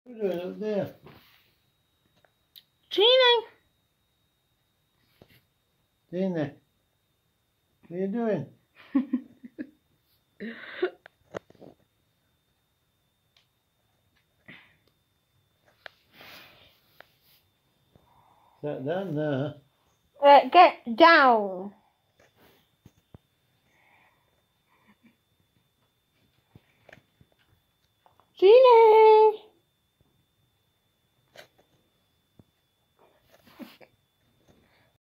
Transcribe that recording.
What are you doing up there? Gina. Tina, what are you doing? Sat down there. Get down. Gina.